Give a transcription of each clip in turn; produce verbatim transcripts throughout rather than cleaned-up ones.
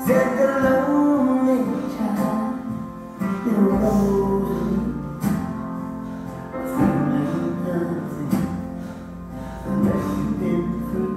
Said the lonely child in Rosalie, feeling nothing unless you've been free.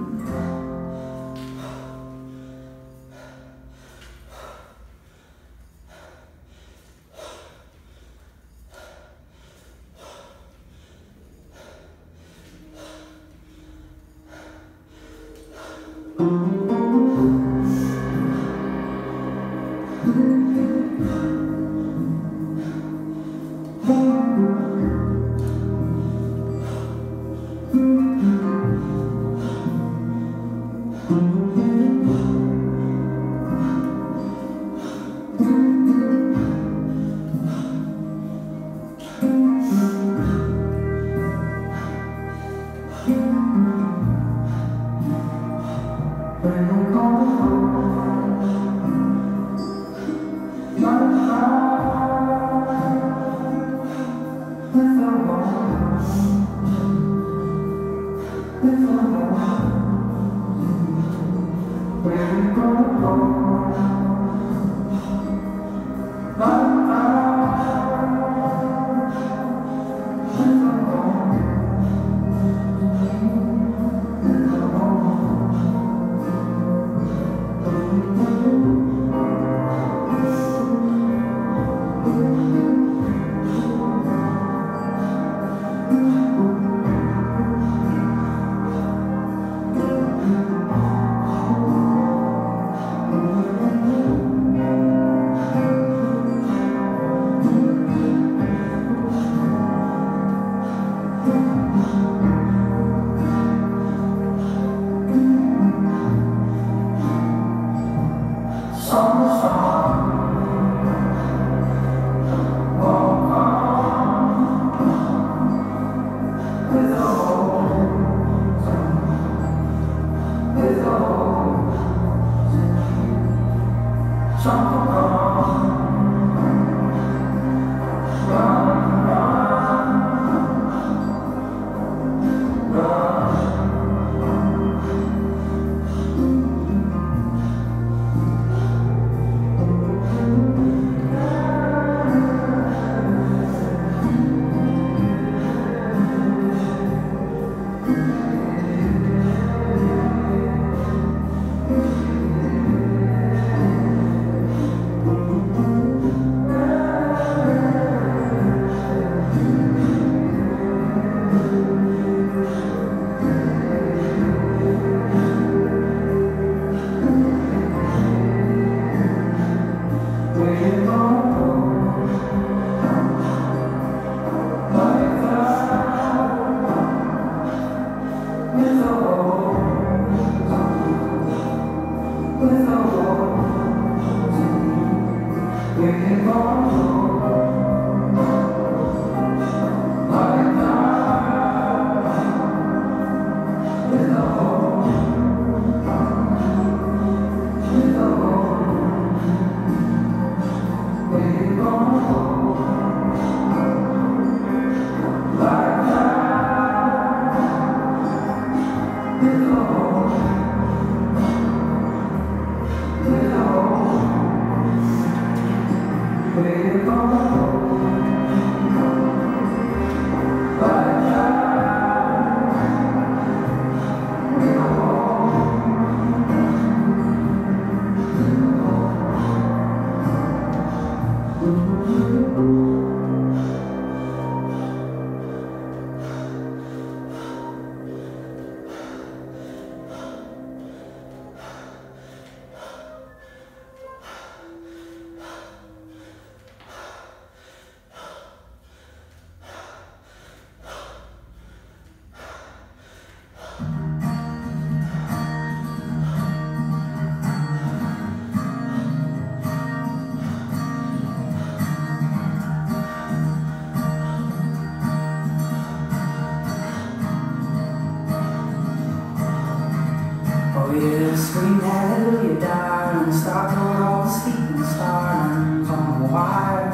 We'll scream hallelujah, darling, start throwing all the sleeping stars on the wire.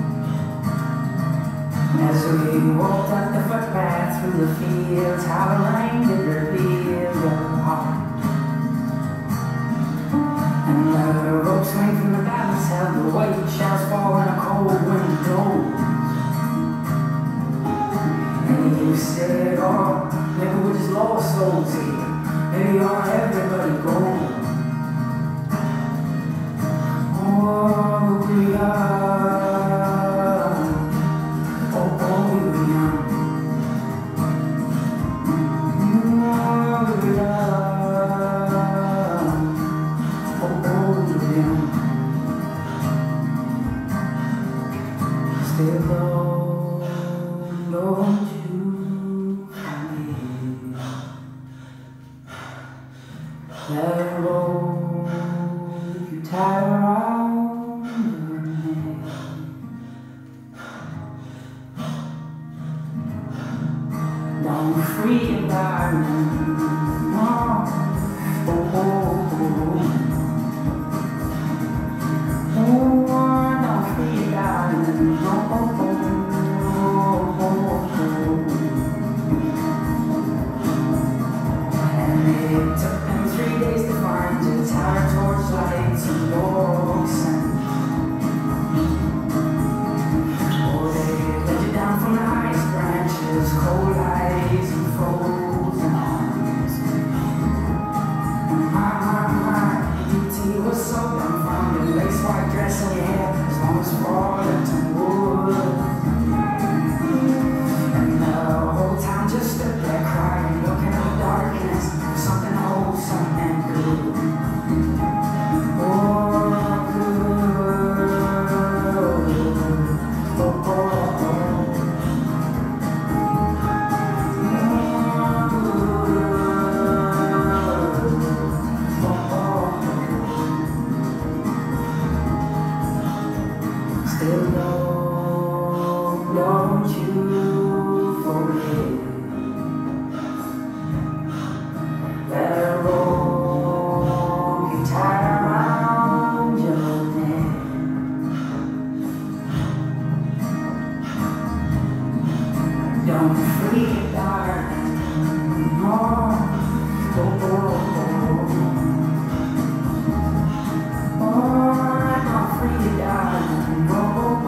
As we walked up the footpath through the fields, how the rain did reveal your heart. And the ropes the balance held the weight. Shadows fall when a cold wind blows. And you said, oh, maybe we're just lost souls here. Maybe on everybody goes. Oh, but we are. Oh, oh, we were young. Oh, we are. Oh, oh, we were young. Still don't, don't you forget that rope you tied around your neck. Don't free your darling, no. Oh, oh, oh. Oh, don't free your darling, no. Oh, oh, oh, oh. And it took them three days to find your tired torchlights and your scent. Oh, they let you down from the highest branches, cold eyes and frozen arms. And my, my, my, beauty was so dumbfounded, lace white dress in your hair, as long as falling to wood. And the whole town just stood there crying, looking at the darkness for something wholesome and good. Oh, good. Oh, oh, oh. Still don't, don't you forget that rope you tied around your neck. Don't forget, darling, no. Oh, oh, oh. Oh, don't forget, darling, no.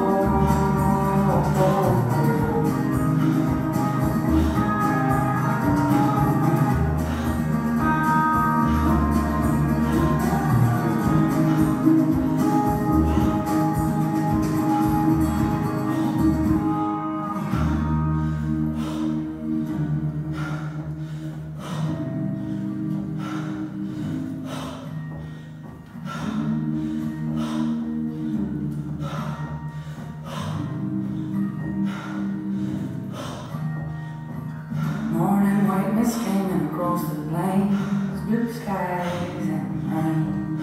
Morning white mist came in across the plains, blue skies and rain.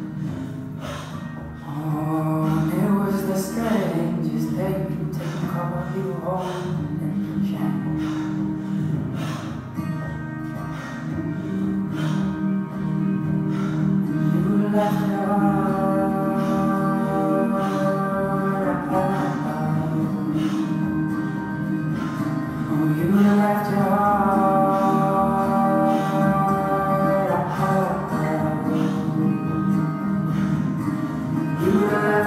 Oh, and it was the strangest day to take a couple of you home in the chain. You left your Oh, you left your heart. You left